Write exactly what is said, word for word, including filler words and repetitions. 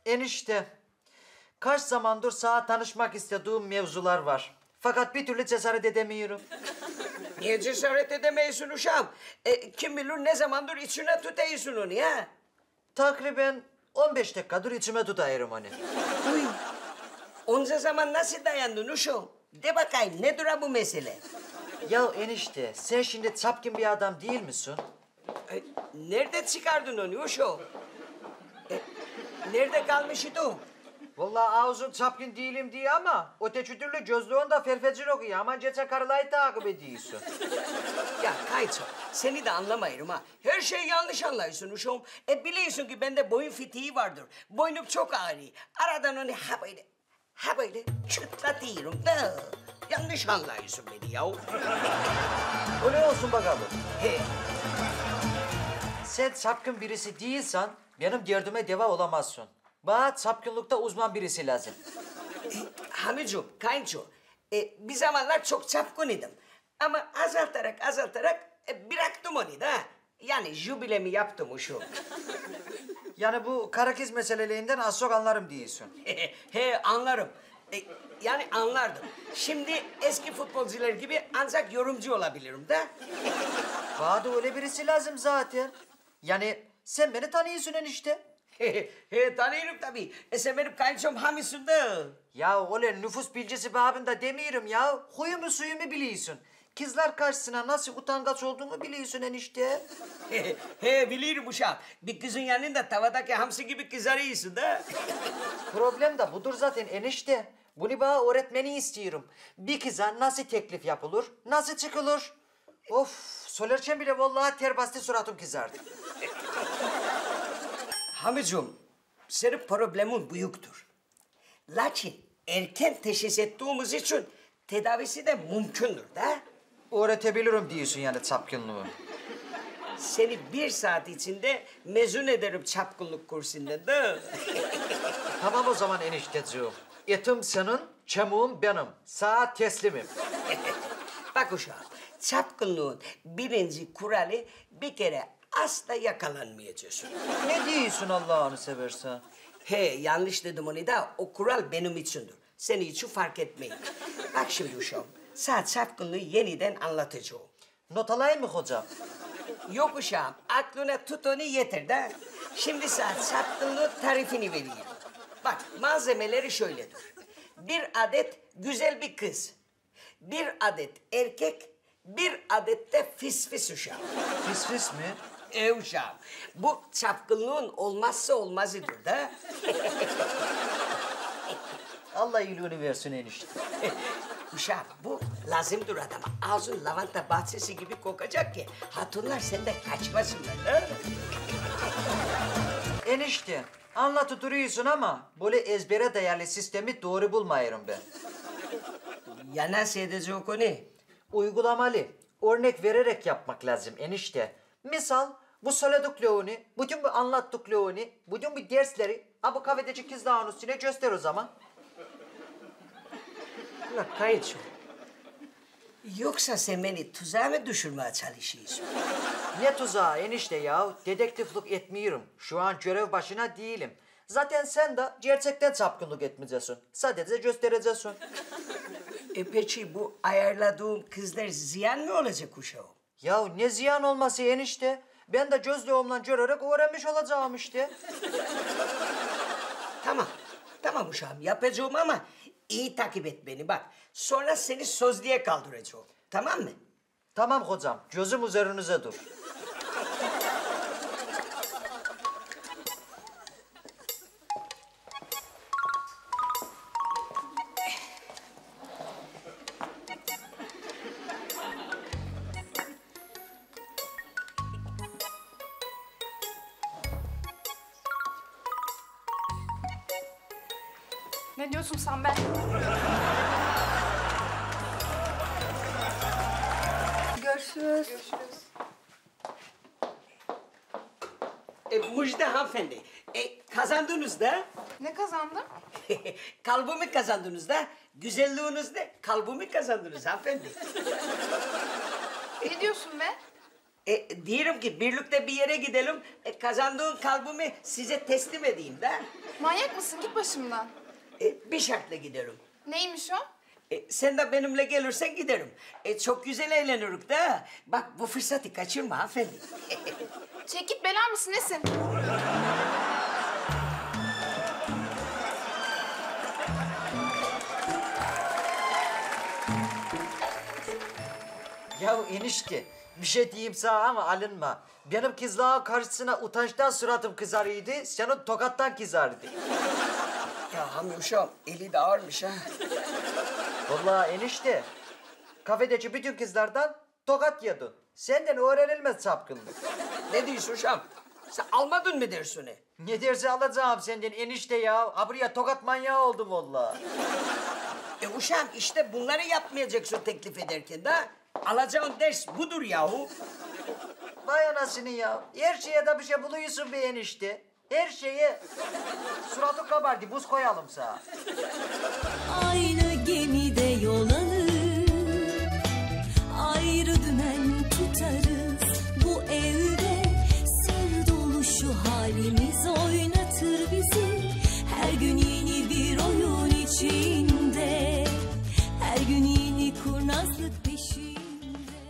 Enişte, kaç zamandır sana tanışmak istediğim mevzular var. Fakat bir türlü cesaret edemiyorum. Niye cesaret edemeyisin uşağım? E, kim bilir ne zamandır içine tutuyorsun onu ya? Takriben on beş dakikadır içime tutuyorum onu. Uy. Onca zaman nasıl dayandın uşağım? De bakayım nedir ha bu mesele? Ya enişte, sen şimdi çapkın bir adam değil misin? E, nerede çıkardın onu uşağım? E, nerede kalmıştı o? Vallahi ağzın çapkın değilim diye ama öteki türlü gözlüğün de felfecir okuyor. Aman geçen karılayı takip ediyorsun. Ya Kayço, seni de anlamayırım ha. Her şeyi yanlış anlıyorsun uşağım. E biliyorsun ki bende boyun fitiği vardır. Boynum çok ağrıyor. Aradan onu ha böyle, ha böyle çıtlatıyorum da. Yanlış anlıyorsun beni ya. Öyle olsun bakalım. He. Sen çapkın birisi değilsen benim derdime deva olamazsın. Bana çapkınlıkta uzman birisi lazım. E, Hamicum, Kayınço, e, bir zamanlar çok çapkın idim. Ama azaltarak azaltarak e, bıraktım onu da. Yani jübilemi yaptım uşum. Yani bu karakiz meselelerinden az çok anlarım diyorsun. he, he anlarım. E, yani anlardım. Şimdi eski futbolcular gibi ancak yorumcu olabilirim da. Bana da öyle birisi lazım zaten. Yani sen beni tanıyorsun enişte. he, he tanıyorum tabii. E sen benim kayınçom Hamisun da. Ya öyle nüfus bilgisi babında demiyorum ya. Huyumu suyumu biliyorsun. Kızlar karşısına nasıl utangaç olduğumu biliyorsun enişte. he, he bilirim uşağım. Bir kızın yanında tavadaki hamsi gibi kızarıyorsun da. Problem de budur zaten enişte. Bunu bana öğretmeni istiyorum. Bir kıza nasıl teklif yapılır, nasıl çıkılır? Of, söylerken bile vallahi ter bastı suratım kızardı. Hamicum, senin problemin büyüktür. Lakin erken teşhis ettiğimiz için tedavisi de mümkündür da. Öğretebilirim diyorsun yani çapkınlığı. Seni bir saat içinde mezun ederim çapkınlık kursundan da. Tamam o zaman enişteciğim. Etim senin, çamuğum benim. Sana teslimim. Bak uşağım, çapkınlığın birinci kuralı bir kere asla yakalanmayacaksın. Ne diyorsun Allah'ını seversen? He, yanlış dedim onu da o kural benim içindir. Senin için fark etmeyin. Bak şimdi uşağım, sana çapkınlığı yeniden anlatacağım. Not alayım mı hocam? Yok uşağım, aklına tut onu yeter de. Şimdi sana çapkınlığı tarifini vereyim. Bak, malzemeleri şöyledir. Bir adet güzel bir kız, bir adet erkek, bir adet de fis fis uşağım. Fis fis mi? E uşağım, bu çapkınlığın olmazsa olmazıdır da. Allah iyiliğini versin enişte. Uşağım, bu lazımdır adama. Ağzın lavanta bahçesi gibi kokacak ki hatunlar senden kaçmasınlar da. Enişte, anlatıp duruyorsun ama böyle ezbere dayalı sistemi doğru bulmuyorum ben. Ya nasıl edecek onu? Uygulamalı, örnek vererek yapmak lazım enişte. Misal, bu söylediklerini, bütün bu anlattıklarını, bütün bu dersleri ha bu kafedeki kızların üstüne göster o zaman. Ulan kayınço. Yoksa sen beni tuzağa mı düşürmeye çalışıyorsun? Ne tuzağı enişte ya, dedektiflik etmiyorum. Şu an görev başına değilim. Zaten sen de gerçekten çapkınlık etmeyeceksin. Sadece göstereceksin. E peki bu ayarladığım kızlar ziyan mı olacak uşağım? Ya ne ziyan olması enişte? Ben de gözlüğümle görerek öğrenmiş olacağım işte. Tamam, tamam uşağım yapacağım ama iyi takip et beni bak. Sonra seni sözlüğe kaldıracağım. Tamam mı? Tamam hocam, gözüm üzerinize dur. Ne diyorsun sen be? Görüşürüz. Görüşürüz. E, Müjde hanımefendi, e, kazandınız da. Ne kazandın? Kalbimi kazandınız da. Güzelliğinizde kalbimi kazandınız hanımefendi. Ne diyorsun be? E, diyorum ki birlikte bir yere gidelim. E, kazandığın kalbimi size teslim edeyim de. Manyak mısın? Git başımdan. E, bir şartla giderim. Neymiş o? E, sen de benimle gelirsen giderim. E, çok güzel eğleniriz de. Bak bu fırsatı kaçırma hanımefendi. Çek git, bela mısın nesin? Ya enişte bir şey diyeyim sana ama alınma. Benim kızlağın karşısına utançtan suratım kızarıydı. Senin tokattan kızardı. Ya hamyuşam eli de ağırmış ha. Vallahi enişte kafedeki bütün kızlardan tokat yedin. Senden öğrenilmez çapkınlık. Ne diyorsun Şam? Sen almadın mı dersini? Ne derse alacağım senden enişte ya. Ha buraya tokat manyağı oldum vallahi. E uşağım işte bunları yapmayacaksın teklif ederken de. Alacağın ders budur yahu. Vay anasını ya. Her şeye de bir şey buluyorsun be enişte. Her şeye. Suratı kabardı. Buz koyalım sana. Aynı gemide yol alır, ayrı dümen tutarız. Bu evde sır dolu şu halimiz.